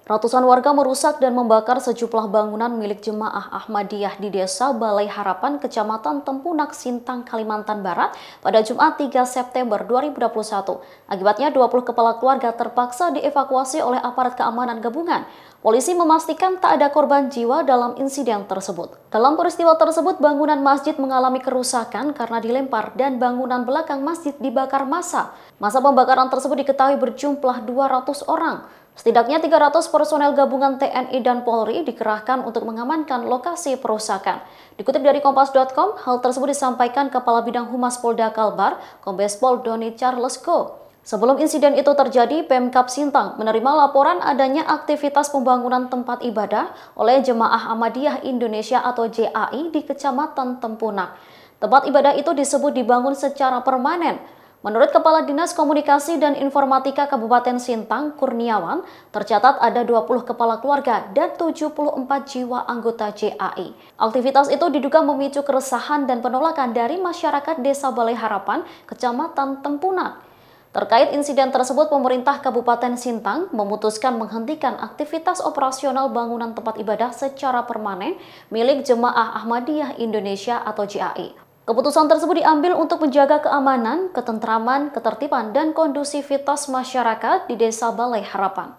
Ratusan warga merusak dan membakar sejumlah bangunan milik jemaah Ahmadiyah di Desa Balai Harapan, Kecamatan Tempunak, Sintang, Kalimantan Barat pada Jumat 3 September 2021. Akibatnya 20 kepala keluarga terpaksa dievakuasi oleh aparat keamanan gabungan. Polisi memastikan tak ada korban jiwa dalam insiden tersebut. Dalam peristiwa tersebut, bangunan masjid mengalami kerusakan karena dilempar dan bangunan belakang masjid dibakar massa. Masa pembakaran tersebut diketahui berjumlah 200 orang. Setidaknya 300 personel gabungan TNI dan Polri dikerahkan untuk mengamankan lokasi perusakan. Dikutip dari Kompas.com, hal tersebut disampaikan Kepala Bidang Humas Polda Kalbar, Kombes Pol Doni Charles Go. Sebelum insiden itu terjadi, Pemkab Sintang menerima laporan adanya aktivitas pembangunan tempat ibadah oleh Jemaah Ahmadiyah Indonesia atau JAI di Kecamatan Tempunak. Tempat ibadah itu disebut dibangun secara permanen. Menurut Kepala Dinas Komunikasi dan Informatika Kabupaten Sintang, Kurniawan, tercatat ada 20 kepala keluarga dan 74 jiwa anggota JAI. Aktivitas itu diduga memicu keresahan dan penolakan dari masyarakat Desa Balai Harapan, Kecamatan Tempunak. Terkait insiden tersebut, pemerintah Kabupaten Sintang memutuskan menghentikan aktivitas operasional bangunan tempat ibadah secara permanen milik Jemaah Ahmadiyah Indonesia atau JAI. Keputusan tersebut diambil untuk menjaga keamanan, ketentraman, ketertiban, dan kondusivitas masyarakat di Desa Balai Harapan.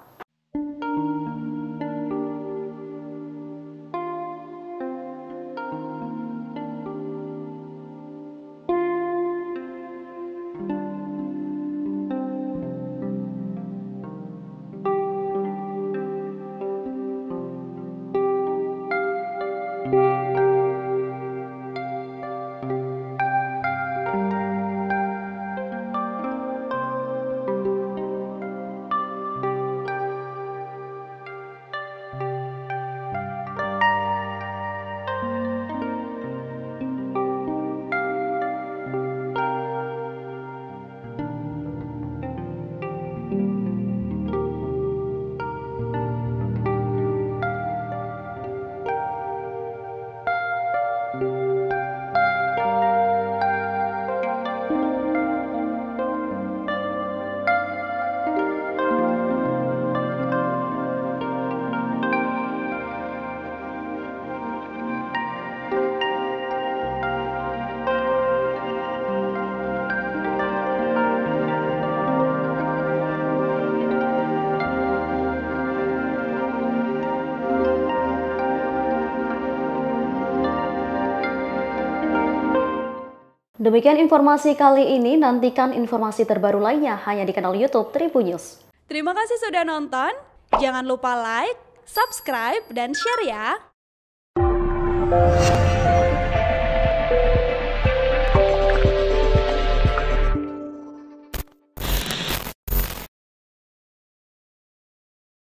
Demikian informasi kali ini, nantikan informasi terbaru lainnya hanya di kanal YouTube Tribun News. Terima kasih sudah nonton, jangan lupa like, subscribe, dan share ya!